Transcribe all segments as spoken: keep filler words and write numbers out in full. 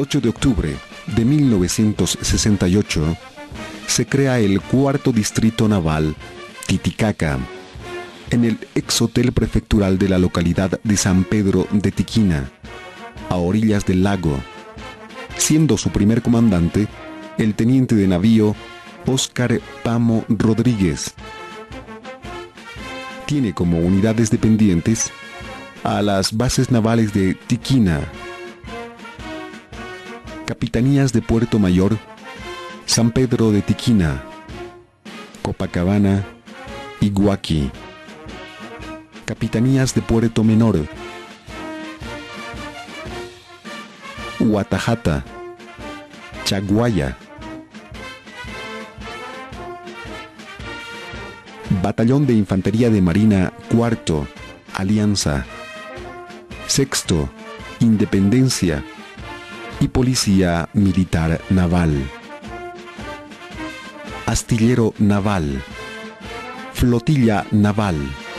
ocho de octubre de mil novecientos sesenta y ocho, se crea el cuarto distrito naval, Titicaca, en el ex hotel prefectural de la localidad de San Pedro de Tiquina, a orillas del lago, siendo su primer comandante el teniente de navío Óscar Pamo Rodríguez. Tiene como unidades dependientes a las bases navales de Tiquina, Capitanías de Puerto Mayor, San Pedro de Tiquina, Copacabana y Guaqui, Capitanías de Puerto Menor, Huatajata, Chaguaya, Batallón de Infantería de Marina Cuarto, Alianza, Sexto, Independencia y Policía Militar Naval, Astillero Naval, Flotilla Naval.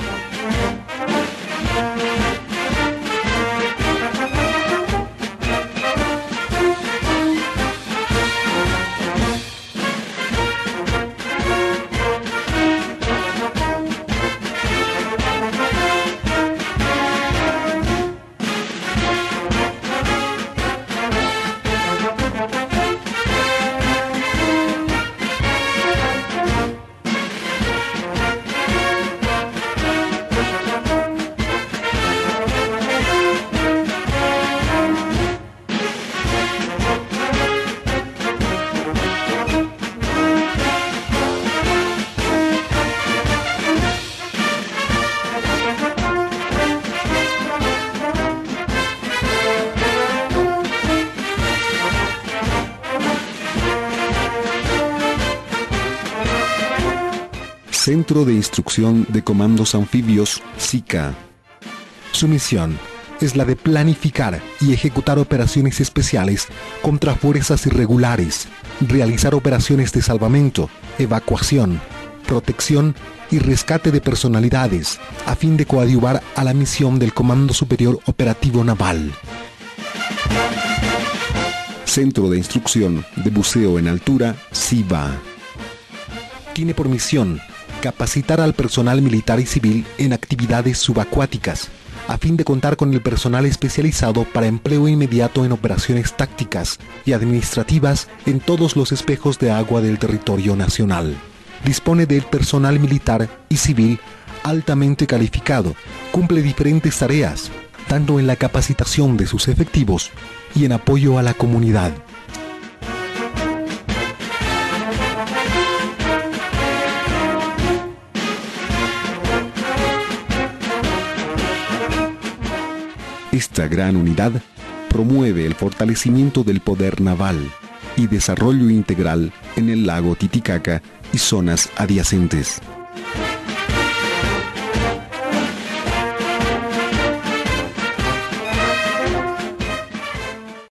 Centro de Instrucción de Comandos Anfibios, SICA. Su misión es la de planificar y ejecutar operaciones especiales contra fuerzas irregulares, realizar operaciones de salvamento, evacuación, protección y rescate de personalidades, a fin de coadyuvar a la misión del Comando Superior Operativo Naval. Centro de Instrucción de Buceo en Altura, CIBA. Tiene por misión capacitar al personal militar y civil en actividades subacuáticas, a fin de contar con el personal especializado para empleo inmediato en operaciones tácticas y administrativas en todos los espejos de agua del territorio nacional. Dispone del personal militar y civil altamente calificado, cumple diferentes tareas, tanto en la capacitación de sus efectivos y en apoyo a la comunidad. Esta gran unidad promueve el fortalecimiento del poder naval y desarrollo integral en el lago Titicaca y zonas adyacentes.